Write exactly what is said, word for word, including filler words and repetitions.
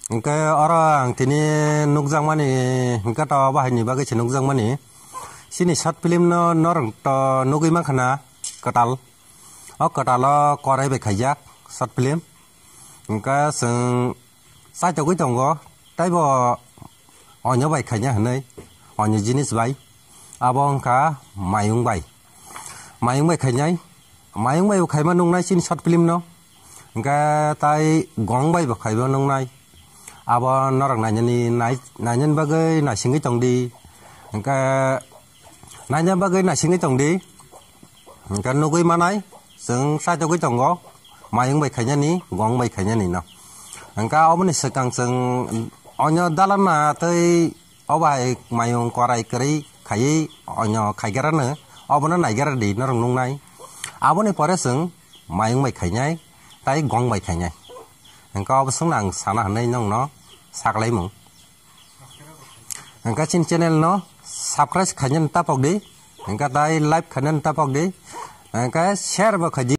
cái orang tini nukjang mani cái to bahai ni bagai nukjang mani sini short film no norang to nugui makhana katal o katalo korai be khajak short film cái sừng sai cho cái chồng go tai bo onyo bai khanya hanai onyo jinis bai abong ka mayung bai mayung bai khanyai mayung bai khaima nung nai sin short film no cái tai gong bai ba khaiba nung nai abo norang nanyani nai nanyan bagai na singi chong di cái nanyan bagai na singi chong di cái nugui manai sừng sai cho cái chồng go mayung bai khanyani gong bai khanyani no cái ông này sẽ càng sừng onyo dalam na tới ông bài mayung korai keri khai onyo khai gara nữa ông nó này gara đi nó rung nung này ông này pore sừng mayung bai khanyai tai gong bai khanyai cái ông sung nang sana này nong nó sak lấy mung cái trên channel nó subscribe khanyan tapok đi cái tai like khanyan tapok đi cái share và khai